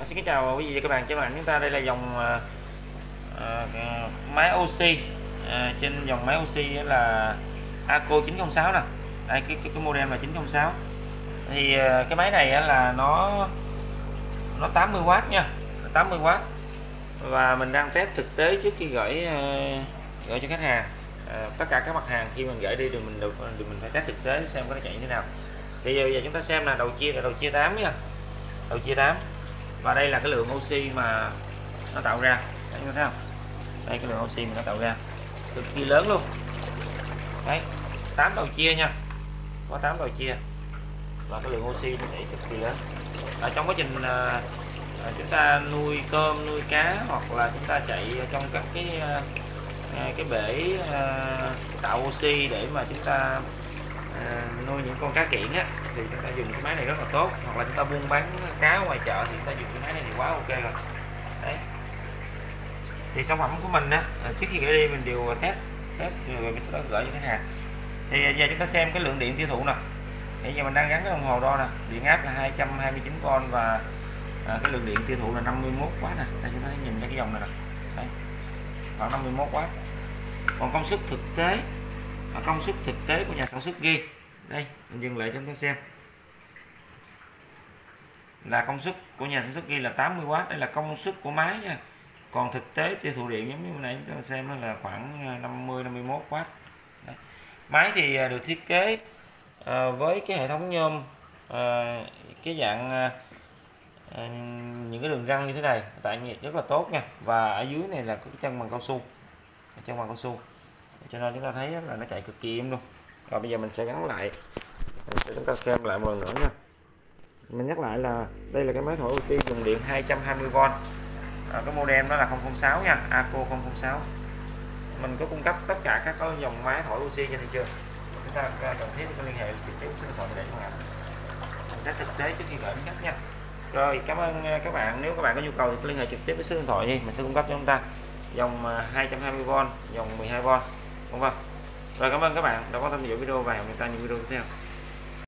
Xin kính chào quý vị và các bạn. Trên màn ảnh chúng ta đây là dòng máy oxy. Trên dòng máy oxy là ACO 906 nè. Đây cái model là 906. Thì cái máy này là nó 80W nha, 80W. Và mình đang test thực tế trước khi gửi cho khách hàng. Tất cả các mặt hàng khi mình gửi đi thì mình phải test thực tế xem có nó chạy như thế nào. Thì giờ chúng ta xem là đầu chia 8 nha. Đầu chia 8. Và đây là cái lượng oxy mà nó tạo ra. Đấy, thấy không? Đây cái lượng oxy mà nó tạo ra cực kỳ lớn luôn. Đấy, 8 đầu chia nha. Có 8 đầu chia. Và cái lượng oxy nó chảy cực kỳ lớn. Ở trong quá trình chúng ta nuôi tôm, nuôi cá, hoặc là chúng ta chạy trong các cái bể tạo oxy để mà chúng ta nuôi những con cá kiển á, thì chúng ta dùng cái máy này rất là tốt. Hoặc là chúng ta buôn bán cá ngoài chợ thì chúng ta dùng cái máy này thì quá ok rồi. Đấy. Thì sản phẩm của mình á, trước khi gửi đi mình đều test rồi mình sẽ gửi cho khách hàng. Thì giờ chúng ta xem cái lượng điện tiêu thụ nè. Hiện giờ mình đang gắn cái đồng hồ đo nè, điện áp là 229V và cái lượng điện tiêu thụ là 51W nè. Đây chúng ta thấy nhìn cái dòng này nè. Đấy. Khoảng 51W. Còn công suất thực tế của nhà sản xuất ghi. Đây, mình dừng lại cho chúng ta xem. Là công suất của nhà sản xuất ghi là 80W, đây là công suất của máy nha. Còn thực tế tiêu thụ điện giống như hôm nay chúng ta xem nó là khoảng 50-51W. Đấy. Máy thì được thiết kế với cái hệ thống nhôm cái dạng những cái đường răng như thế này, tại nhiệt rất là tốt nha. Và ở dưới này là có cái chân bằng cao su. Cho nên chúng ta thấy là nó chạy cực kỳ êm luôn. Rồi bây giờ mình sẽ gắn lại, chúng ta xem lại một lần nữa nha. Mình nhắc lại là đây là cái máy thổi oxy dùng điện 220V. Cái model đó là 006 nha, ACO 006. Mình có cung cấp tất cả các dòng máy thổi oxy trên thị trường. Chúng ta cần thiết có liên hệ trực tiếp số điện thoại để cho bạn. Mình test thực tế trước khi gửi khách nha. Rồi, cảm ơn các bạn. Nếu các bạn có nhu cầu thì liên hệ trực tiếp với số điện thoại đi, mình sẽ cung cấp cho chúng ta dòng 220V, dòng 12V, vân vân. Rồi, cảm ơn các bạn đã quan tâm theo dõi video và hẹn gặp lại những video tiếp theo.